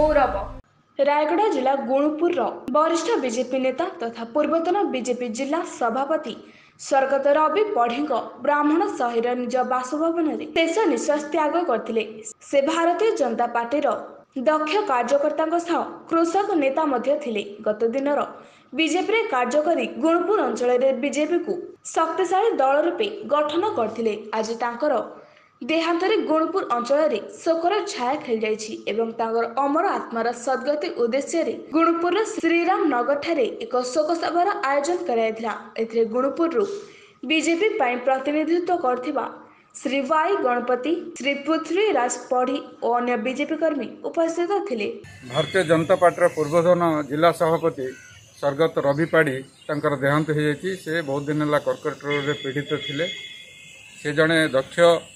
गौरव। रायगढ़ जिला गुणुपुर वरिष्ठ बीजेपी नेता तथा पूर्वतन बीजेपी जिला सभापति स्वर्गत रवि पढ़ी ब्राह्मण शहर निज बासभवन में शेष निश्वास त्याग करते। से भारतीय जनता पार्टी दक्ष कार्यकर्ता कृषक नेता थिले। गत दिन बीजेपी कार्य करी गुणुपुर अंचल बीजेपी को शक्तिशाली दल रूपे गठन करते। आज तांकर देहांतरे गुणुपुर अंचल शोकर छाया खेल जाइछि। अमर आत्मार सद्गति उद्देश्य गुणुपुर श्रीराम नगर ठारे एक शोक सभार आयोजन कराइथिला। एथिरे गुणुपुर बीजेपी प्रतिनिधित्व करथिबा श्री वाई गणपति, श्री पृथ्वीराज पढ़ी और अन्य बीजेपी कर्मी उपस्थित थिले। भारतीय जनता पार्टी पूर्वतन जिला सभापति स्वर्गत रवि पाढ़ी तांकर देहांत हो जाइछि। से बहुत दिन है कर्कट रोग रे पीड़ित थिले। से जड़े दक्ष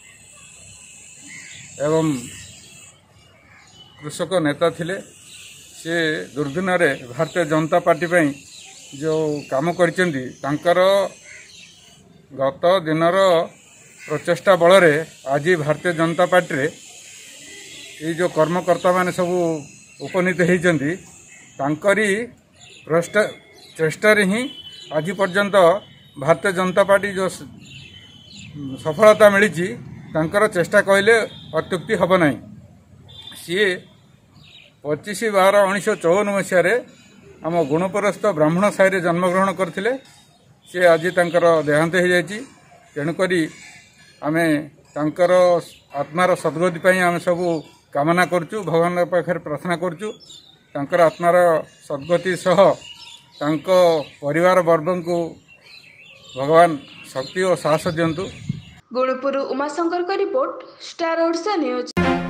एवं कृषक नेता थिले। से दुर्दिन रे भारतीय जनता पार्टी पई जो काम करिसेंती तांकर गत दिनर प्रचेष्टा बल रे आज भारतीय जनता पार्टी रे ये जो कर्मकर्ता माने सब उपनीत होती तांकरी चेष्टा ही आज पर्यंत भारतीय जनता पार्टी जो सफलता मिली तांकर चेष्टा कहले अत्युक्ति हब ना। सी 25/12/1954 मसीह आम गुणपुरस्थ ब्राह्मण साहि जन्मग्रहण करते। सी आज तांकर देहांत हो जाइछि। तेणुकरी आमे तांकर आत्मार सद्गति पई आमे सब कामना करचु, भगवान पाखे प्रार्थना करचु। तांकर आत्मार सद्गति सह तांको परिवार वर्ग को भगवान शक्ति और साहस दियंतु। गुणुपुर उमाशंकर का रिपोर्ट, स्टार ओडिशा न्यूज।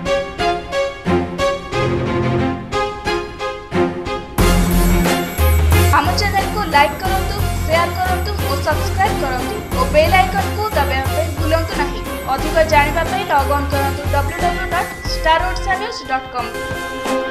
हम चैनल को लाइक करंतु, शेयर करंतु और सब्सक्राइब करंतु और बेल आइकन को दबाइबा भूलंतु नहीं। अधिक जानिबा लॉग ऑन करंतु www.starodishanews.com।